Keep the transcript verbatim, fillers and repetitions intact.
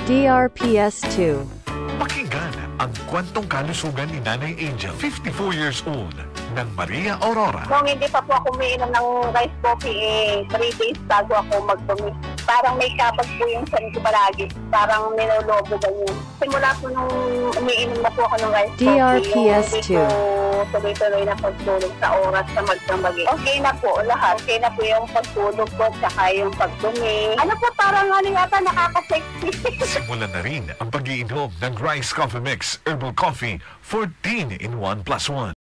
D R P S two. Pakinggan ang kwentong kalusugan ni Nanay Angel, fifty-four years old, ng Maria Aurora. Nung hindi pa po ako umiinom ng rice coffee, eh, three days bago ako magdumi. Parang may kapag po yung san ko palagi. Parang ninolobo ganyan. Simula po nung umiinom na po ako ng rice D R P S coffee, two. yung hindi po tuloy-tuloy na pagtulog sa oras sa magdamagi. Okay na po lahat. Okay na po yung pagtulog ko, saka yung pagdumi. Ano po, parang ano yata nakaka-sexy. Simulan na rin ang pag-iinom ng Rice Coffee Mix Herbal Coffee, fourteen in one plus one.